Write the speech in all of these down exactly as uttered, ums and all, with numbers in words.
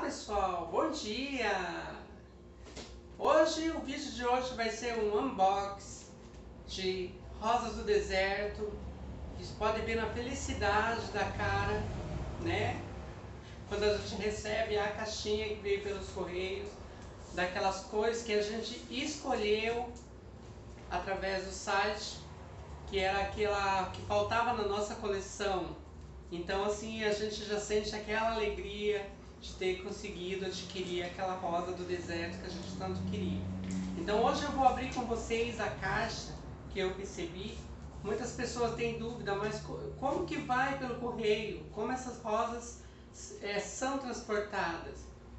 pessoal, bom dia! Hoje, o vídeo de hoje vai ser um unboxing de rosas do deserto. Vocês podem ver na felicidade da cara, né? Quando a gente recebe a caixinha que veio pelos correios, daquelas cores que a gente escolheu através do site, que era aquela que faltava na nossa coleção. Então assim, a gente já sente aquela alegria de ter conseguido adquirir aquela rosa do deserto que a gente tanto queria. Então hoje eu vou abrir com vocês a caixa que eu recebi. Muitas pessoas têm dúvida, mas como que vai pelo correio? Como essas rosas é, são transportadas?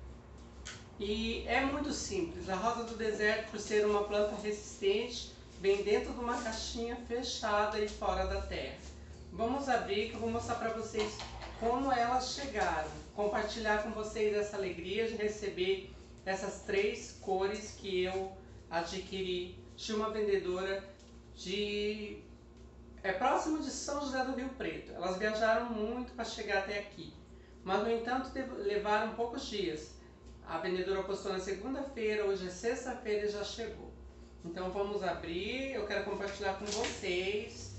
E é muito simples. A rosa do deserto, por ser uma planta resistente, vem dentro de uma caixinha fechada e fora da terra. Vamos abrir que eu vou mostrar para vocês como elas chegaram. Compartilhar com vocês essa alegria de receber essas três cores que eu adquiri de uma vendedora de é próximo de São José do Rio Preto. Elas viajaram muito para chegar até aqui, mas no entanto levaram poucos dias. A vendedora postou na segunda-feira, hoje é sexta-feira e já chegou. Então vamos abrir. Eu quero compartilhar com vocês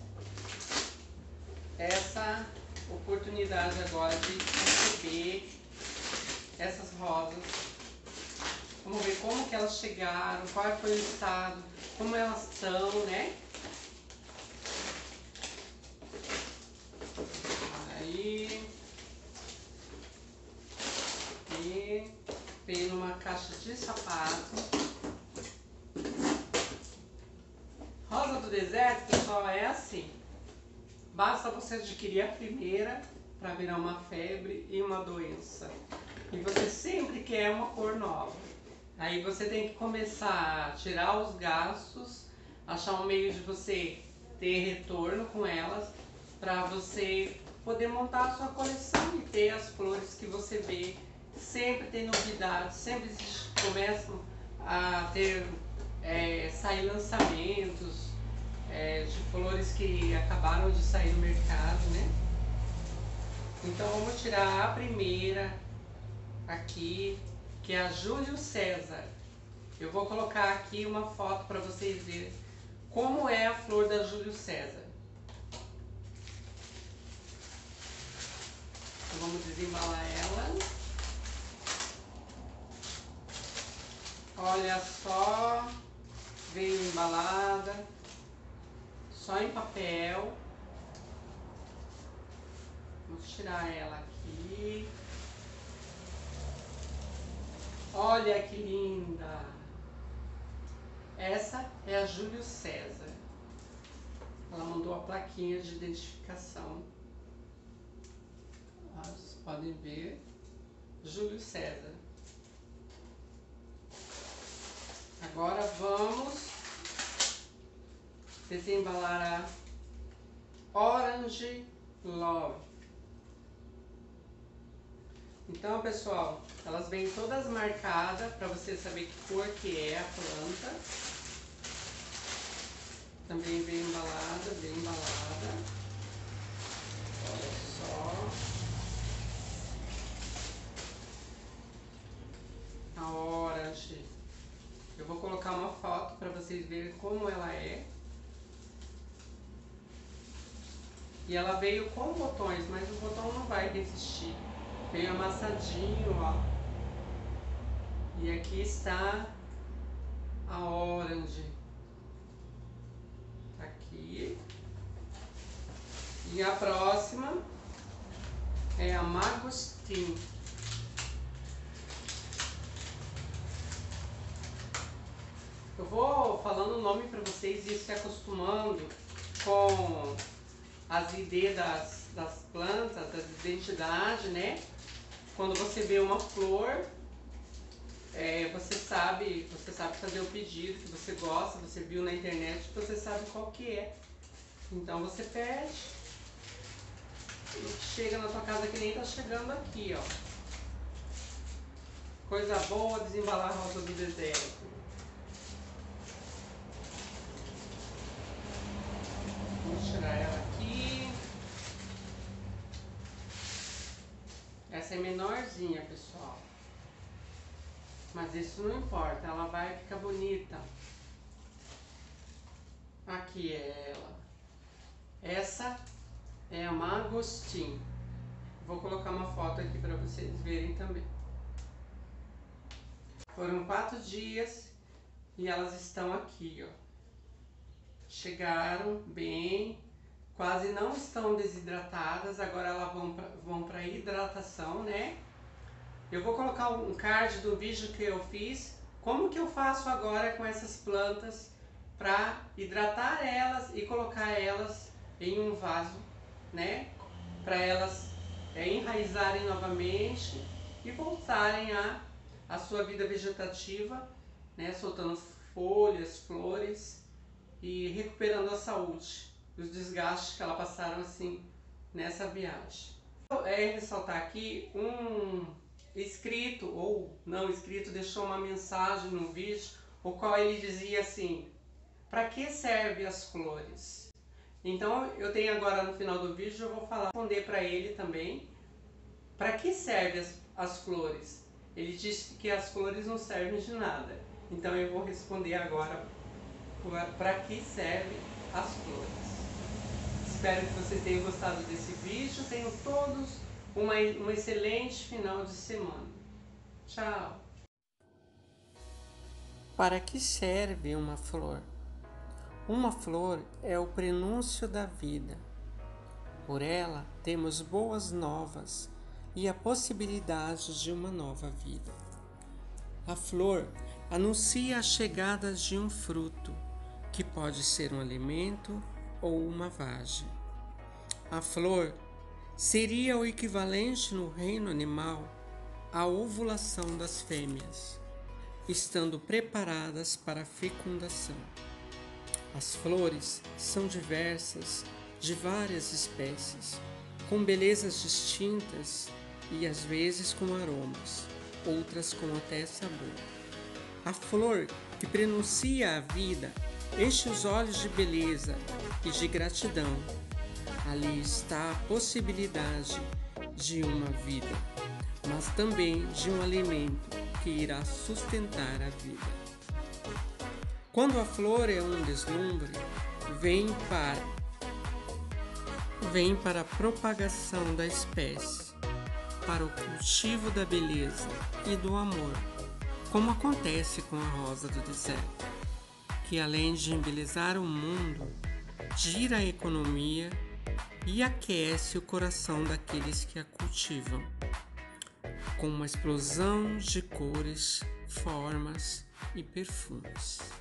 essa oportunidade agora de receber essas rosas. Vamos ver como que elas chegaram, qual foi o estado, como elas estão, né? Aí, e veio numa caixa de sapato. Rosa do deserto, pessoal, é assim. Basta você adquirir a primeira para virar uma febre e uma doença. E você sempre quer uma cor nova. Aí você tem que começar a tirar os gastos, achar um meio de você ter retorno com elas, para você poder montar a sua coleção e ter as flores que você vê. Sempre tem novidades, sempre começam a ter, é, sair lançamentos, É, de flores que acabaram de sair no mercado, né? Então vamos tirar a primeira aqui, que é a Júlio César. Eu vou colocar aqui uma foto para vocês verem como é a flor da Júlio César. Então vamos desembalar ela. Olha só, veio embalada, só em papel. Vamos tirar ela aqui. Olha que linda! Essa é a Júlio César. Ela mandou a plaquinha de identificação. Ah, vocês podem ver. Júlio César. Agora vamos desembalar a Orange Love. Então, pessoal, elas vêm todas marcadas para você saber que cor que é a planta. Também vem embalada, bem embalada. Olha só. A Orange. Eu vou colocar uma foto para vocês verem como ela é. E ela veio com botões, mas o botão não vai resistir. Veio amassadinho, ó. E aqui está a Orange. Aqui. E a próxima é a Mangosteen. Eu vou falando o nome para vocês e se acostumando com as I D das, das plantas, das identidades, né? Quando você vê uma flor, é, você sabe, você sabe fazer o pedido que você gosta, você viu na internet, você sabe qual que é. Então você pede e chega na tua casa que nem tá chegando aqui, ó. Coisa boa desembalar a rosa do deserto. Vamos tirar ela aqui. Essa é menorzinha, pessoal. Mas isso não importa, ela vai ficar bonita. Aqui é ela. Essa é a mangostim. Vou colocar uma foto aqui para vocês verem também. Foram quatro dias e elas estão aqui, ó. Chegaram bem, quase não estão desidratadas, agora elas vão para vão para hidratação, né? Eu vou colocar um card do vídeo que eu fiz, como que eu faço agora com essas plantas para hidratar elas e colocar elas em um vaso, né? Para elas é, enraizarem novamente e voltarem a, a sua vida vegetativa, né? Soltando folhas, flores e recuperando a saúde, os desgastes que elas passaram assim nessa viagem. É ressaltar aqui um inscrito ou não inscrito deixou uma mensagem no vídeo, o qual ele dizia assim: para que servem as flores? Então eu tenho agora no final do vídeo, eu vou falar, responder para ele também, para que servem as, as flores? Ele disse que as flores não servem de nada, então eu vou responder agora para que servem as flores. Espero que vocês tenham gostado desse vídeo, tenham todos uma, um excelente final de semana. Tchau! Para que serve uma flor? Uma flor é o prenúncio da vida. Por ela temos boas novas e a possibilidade de uma nova vida. A flor anuncia a chegada de um fruto, que pode ser um alimento ou uma vagem. A flor seria o equivalente no reino animal à ovulação das fêmeas, estando preparadas para a fecundação. As flores são diversas, de várias espécies, com belezas distintas e às vezes com aromas, outras com até sabor. A flor que prenuncia a vida enche os olhos de beleza e de gratidão. Ali está a possibilidade de uma vida, mas também de um alimento que irá sustentar a vida. Quando a flor é um deslumbre, vem para, vem para a propagação da espécie, para o cultivo da beleza e do amor, como acontece com a rosa do deserto, que além de embelezar o mundo, gira a economia e aquece o coração daqueles que a cultivam, com uma explosão de cores, formas e perfumes.